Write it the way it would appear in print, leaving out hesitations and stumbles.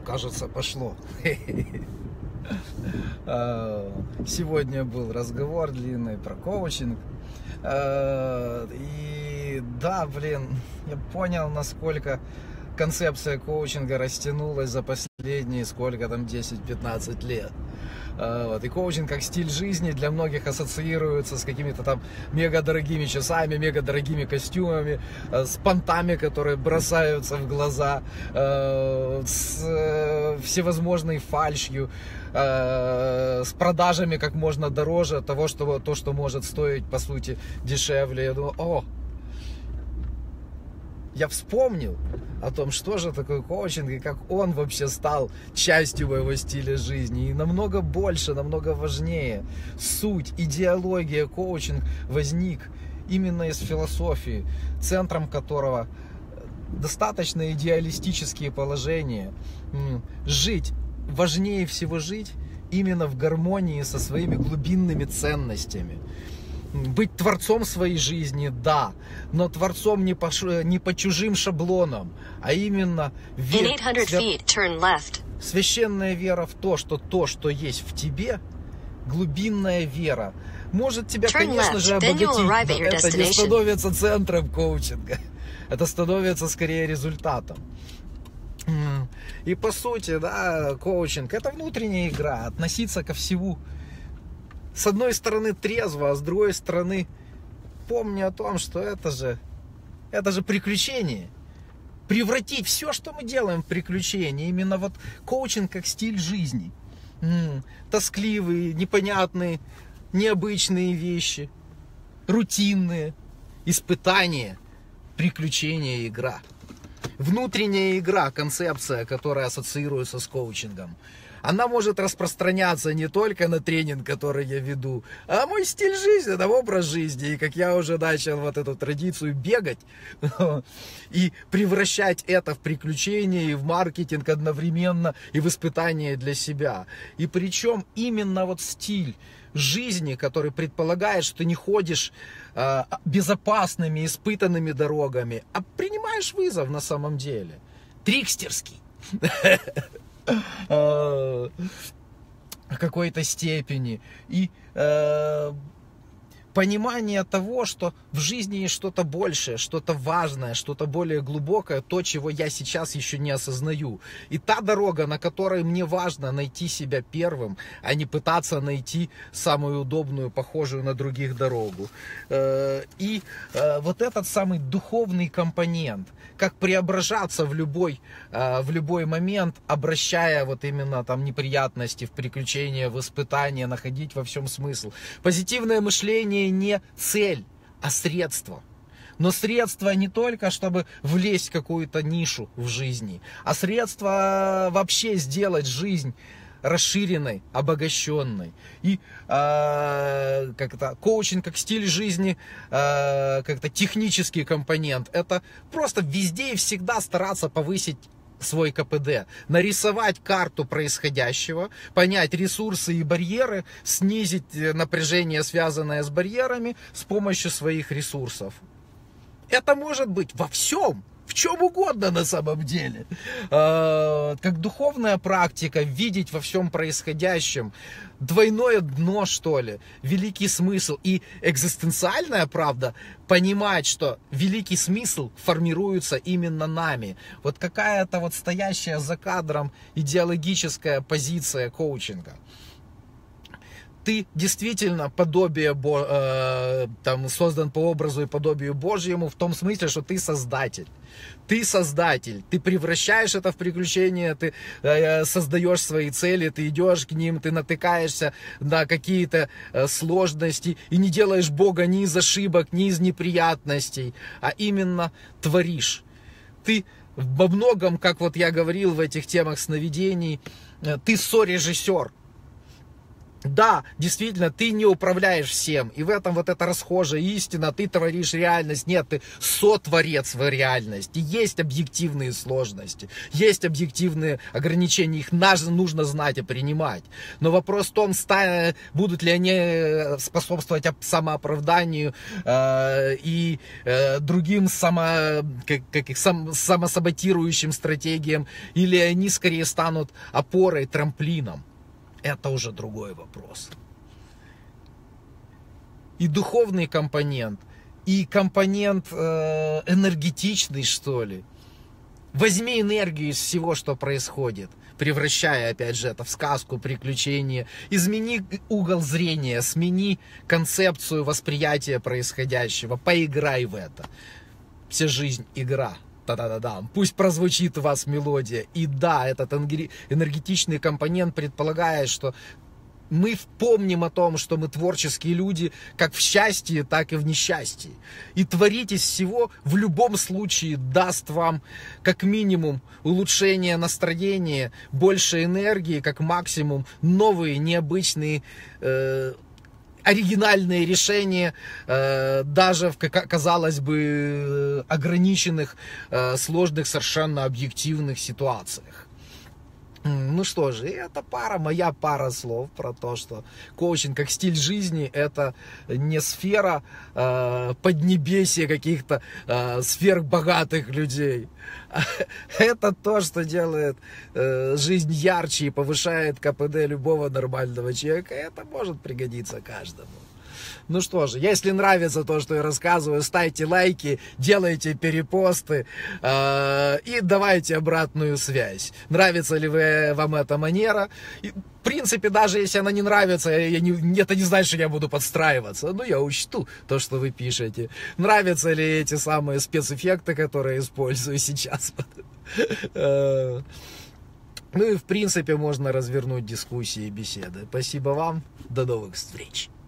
Кажется, пошло. Сегодня был разговор длинный про коучинг. И да, я понял, насколько концепция коучинга растянулась за последние, сколько там, 10-15 лет. И коучинг как стиль жизни для многих ассоциируется с какими-то там мега дорогими часами, мега дорогими костюмами, с понтами, которые бросаются в глаза, с всевозможной фальшью, с продажами как можно дороже того, что может стоить по сути дешевле. Я думаю, я вспомнил о том, что же такое коучинг и как он вообще стал частью моего стиля жизни. И намного больше, намного важнее суть, идеология коучинг возник именно из философии, центром которого достаточно идеалистические положения. Жить, важнее всего жить именно в гармонии со своими глубинными ценностями. Быть творцом своей жизни, да, но творцом не по чужим шаблонам, а именно священная вера в то, что есть в тебе, глубинная вера, может тебя, конечно же, обогатить, но это не становится центром коучинга, это становится скорее результатом. И по сути, да, коучинг — это внутренняя игра, относиться ко всему с одной стороны трезво, а с другой стороны помня о том, что это же приключение. Превратить все, что мы делаем, в приключение. Именно коучинг как стиль жизни. Тоскливые, непонятные, необычные вещи, рутинные, испытания, приключения, игра. Внутренняя игра, концепция, которая ассоциируется с коучингом, она может распространяться не только на тренинг, который я веду, а мой стиль жизни, это образ жизни. И как я уже начал эту традицию бегать и превращать это в приключения и в маркетинг одновременно, и в испытание для себя. И причем именно стиль жизни, который предполагает, что ты не ходишь безопасными, испытанными дорогами, а принимаешь вызов на самом деле. Трикстерский. В какой-то степени. И понимание того, что в жизни есть что-то большее, что-то важное, что-то более глубокое, то, чего я сейчас еще не осознаю. И та дорога, на которой мне важно найти себя первым, а не пытаться найти самую удобную, похожую на других дорогу. И этот самый духовный компонент, как преображаться в любой момент, обращая именно там неприятности в приключения, в испытания, находить во всем смысл. Позитивное мышление не цель, а средство. Но средство не только, чтобы влезть в какую-то нишу в жизни, а средство вообще сделать жизнь расширенной, обогащенной. И коучинг как стиль жизни, как-то технический компонент, это просто везде и всегда стараться повысить свой КПД, нарисовать карту происходящего, понять ресурсы и барьеры, снизить напряжение, связанное с барьерами, с помощью своих ресурсов. Это может быть во всем, в чем угодно на самом деле. Как духовная практика, видеть во всем происходящем двойное дно, что ли, великий смысл. И экзистенциальная правда, понимать, что великий смысл формируется именно нами. Какая-то стоящая за кадром идеологическая позиция коучинга. Ты действительно создан по образу и подобию Божьему, в том смысле, что ты создатель. Ты создатель, ты превращаешь это в приключение, ты создаешь свои цели, ты идешь к ним, ты натыкаешься на какие-то сложности и не делаешь Бога ни из ошибок, ни из неприятностей, а именно творишь. Ты во многом, как я говорил в этих темах сновидений, ты сорежиссер. Да, действительно, ты не управляешь всем. И в этом вот эта расхожая истина, ты творишь реальность. Нет, ты сотворец в реальности. Есть объективные сложности, есть объективные ограничения. Их нужно знать и принимать. Но вопрос в том, будут ли они способствовать самооправданию и другим самосаботирующим стратегиям, или они скорее станут опорой, трамплином. Это уже другой вопрос. И духовный компонент, и компонент энергетичный, что ли. Возьми энергию из всего, что происходит, превращая, опять же, это в сказку, приключение. Измени угол зрения, смени концепцию восприятия происходящего, поиграй в это. Вся жизнь — игра. Да-да-да-да. Пусть прозвучит у вас мелодия. И да, этот энергетичный компонент предполагает, что мы помним о том, что мы творческие люди как в счастье, так и в несчастье. И творить из всего в любом случае даст вам как минимум улучшение настроения, больше энергии, как максимум новые, необычные, оригинальные решения, даже в, казалось бы, ограниченных, сложных, совершенно объективных ситуациях. Ну что же, это моя пара слов про то, что коучинг как стиль жизни — это не сфера поднебесья каких-то сверхбогатых людей. Это то, что делает жизнь ярче и повышает КПД любого нормального человека. Это может пригодиться каждому. Ну что же, если нравится то, что я рассказываю, ставьте лайки, делайте перепосты и давайте обратную связь. Нравится ли вам эта манера? И, в принципе, даже если она не нравится, это не значит, что я буду подстраиваться. Но я учту то, что вы пишете. Нравятся ли эти самые спецэффекты, которые я использую сейчас? Ну и, в принципе, можно развернуть дискуссии и беседы. Спасибо вам. До новых встреч.